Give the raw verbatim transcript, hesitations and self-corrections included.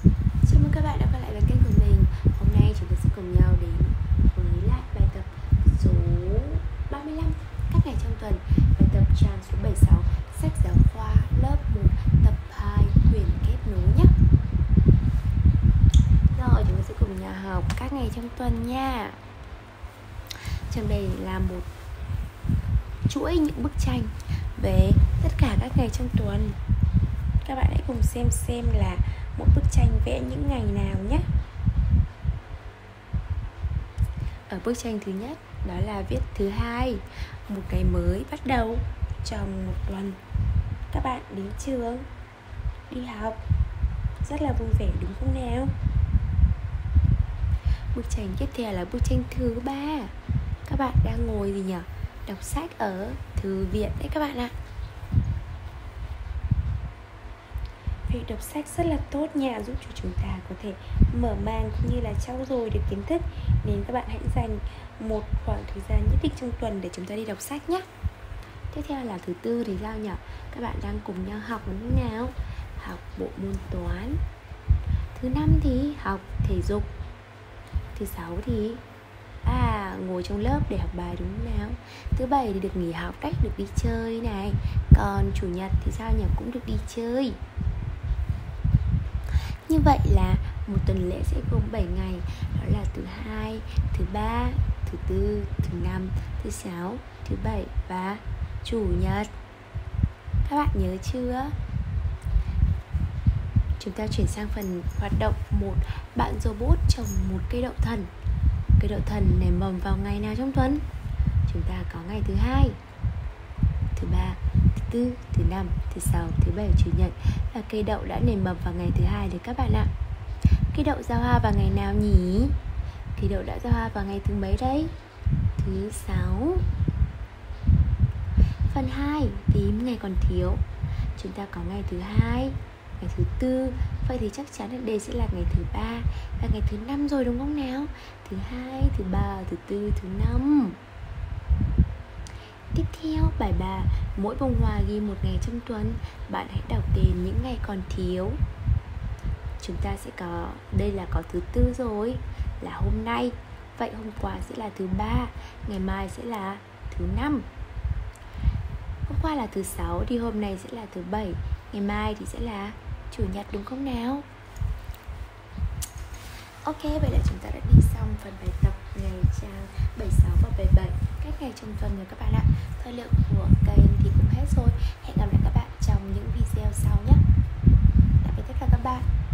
Chào mừng các bạn đã quay lại với kênh của mình. Hôm nay chúng ta sẽ cùng nhau đến với lại bài tập số ba mươi lăm các ngày trong tuần. Bài tập trang số bảy mươi sáu, sách giáo khoa lớp một tập hai quyển kết nối nhé. Rồi chúng ta sẽ cùng nhau học các ngày trong tuần nha. Trong đây là một chuỗi những bức tranh về tất cả các ngày trong tuần. Các bạn hãy cùng xem xem là một bức tranh vẽ những ngày nào nhé. Ở bức tranh thứ nhất, đó là viết thứ hai, một ngày mới bắt đầu trong một tuần. Các bạn đến trường, đi học rất là vui vẻ đúng không nào? Bức tranh tiếp theo là bức tranh thứ ba. Các bạn đang ngồi gì nhỉ? Đọc sách ở thư viện đấy các bạn ạ. Việc đọc sách rất là tốt nha, giúp cho chúng ta có thể mở mang cũng như là trau dồi được kiến thức. Nên các bạn hãy dành một khoảng thời gian nhất định trong tuần để chúng ta đi đọc sách nhé. Tiếp theo là thứ tư thì sao nhỉ? Các bạn đang cùng nhau học đúng không nào? Học bộ môn toán. Thứ năm thì học thể dục. Thứ sáu thì À, ngồi trong lớp để học bài đúng không nào? Thứ bảy thì được nghỉ học đấy, được đi chơi này. Còn chủ nhật thì sao nhỉ? Cũng được đi chơi. Như vậy là một tuần lễ sẽ gồm bảy ngày. Đó là thứ hai, thứ ba, thứ tư, thứ năm, thứ sáu, thứ bảy và chủ nhật. Các bạn nhớ chưa? Chúng ta chuyển sang phần hoạt động một. Bạn robot trồng một cây đậu thần. Cây đậu thần nảy mầm vào ngày nào trong tuần? Chúng ta có ngày thứ hai, thứ ba, thứ tư, thứ năm, thứ sáu, thứ bảy, chủ nhật. Và cây đậu đã nảy mầm vào ngày thứ hai đấy các bạn ạ. Cây đậu ra hoa vào ngày nào nhỉ? Cây đậu đã ra hoa vào ngày thứ mấy đấy? Thứ sáu. Phần hai, tìm ngày còn thiếu. Chúng ta có ngày thứ hai, ngày thứ tư. Vậy thì chắc chắn là đây sẽ là ngày thứ ba và ngày thứ năm rồi đúng không nào? Thứ hai, thứ ba, thứ tư, thứ năm. Tiếp theo bài ba, mỗi bông hoa ghi một ngày trong tuần. Bạn hãy đọc tên những ngày còn thiếu. Chúng ta sẽ có, đây là có thứ tư rồi, là hôm nay. Vậy hôm qua sẽ là thứ ba, ngày mai sẽ là thứ năm. Hôm qua là thứ sáu thì hôm nay sẽ là thứ bảy, ngày mai thì sẽ là chủ nhật đúng không nào? Ok, vậy là chúng ta đã đi xong phần bài tập ngày trang bảy mươi sáu và bảy mươi bảy các ngày trong tuần rồi các bạn ạ. Thời lượng của kênh thì cũng hết rồi. Hẹn gặp lại các bạn trong những video sau nhé. Tạm biệt tất cả các bạn.